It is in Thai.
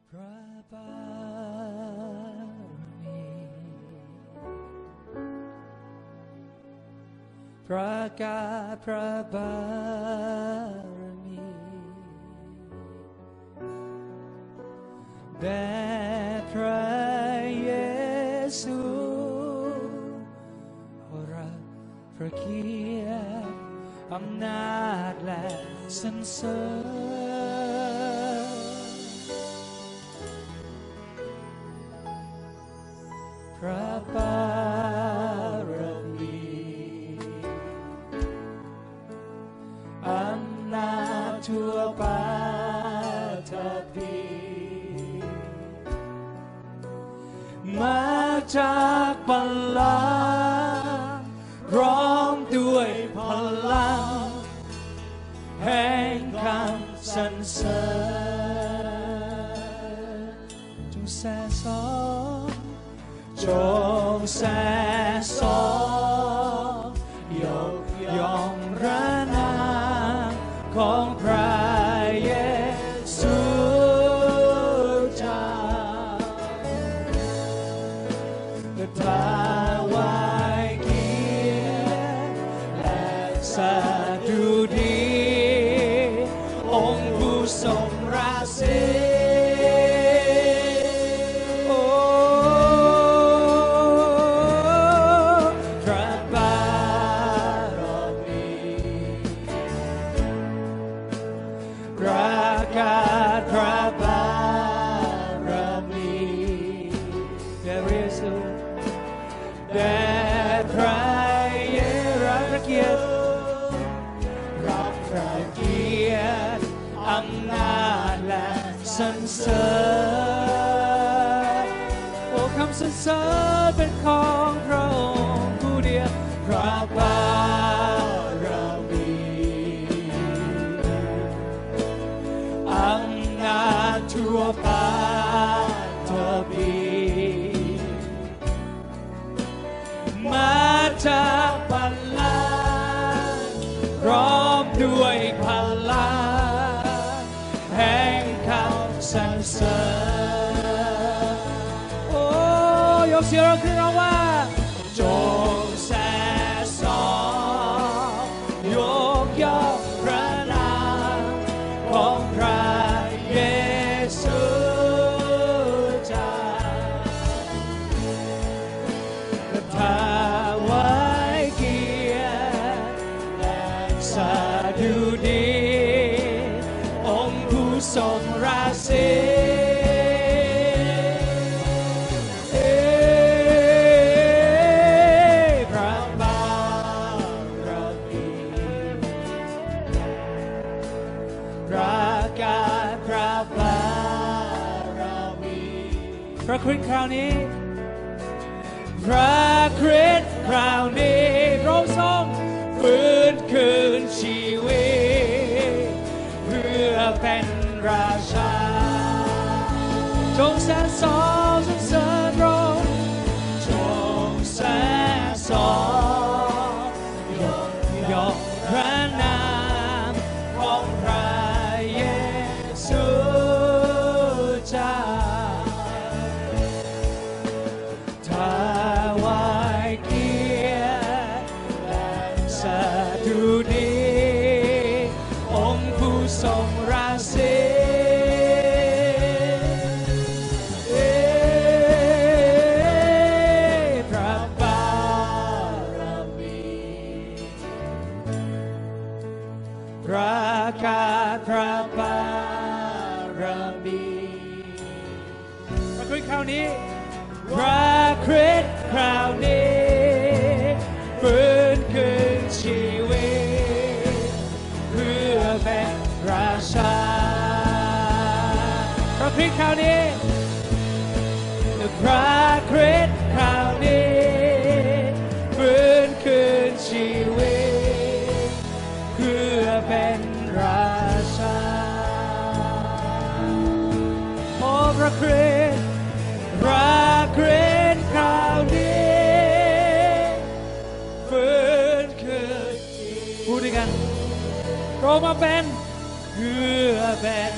พระบารมีประกาศพระบารมีแด่พระเยซูขอรับพระเกียรติอำนาจและสรรเสริญพระบารมีอำนาจทั่วปฐพีมาจากบัลลังก์พร้อมด้วยพลังแห่งคำสรรเสริญจงแส่สองจงแส่สองยกย่องพระนามของพระเยซูเจ้าถวายเกียรติและสดุดีองค์ผู้ทรงราศีสรรเสริญโอ้คำสรรเสริญเป็นของพระองค์ผู้เดียวพระบารมีอำนาจทั่วปฐพีมาจากบัลลังก์พร้อมด้วยพลังแห่งสรรเสริญโอ้ยกเสียงเราขึ้นร้องว่าจงแส่สองยกย่องพระนามของพระเยซูเจ้าถวายเกียรติและสดุดีองค์ผู้ทรงราศีพระบารมีประกาศพระบารมีพระคริสต์คราวนี้พระคริสต์คราวนี้พระองค์ทรงฟื้นคืนชีวิตเพื่อเป็นราชาจงแสนสองสรรเสริญพระองค์จงแสนสองยกย่องพระนามของพระเยซูเจ้าถวายเกียรติและสดุดีองค์ผู้ทรงราศีประกาศพระบารมีพระคริสต์คราวนี้พระคริสต์คราวนี้ฟื้นคืนชีวิตเพื่อเป็นราชาพระคริสต์คราวนี้พระคริสต์คราวนี้ฟื้นคืนชีวิตเพื่อเป็นราชาโอ้พระคริสต์คราวนี้ฟื้นคืนพูดด้วยกันเรามาเป็นเพื่อเป็น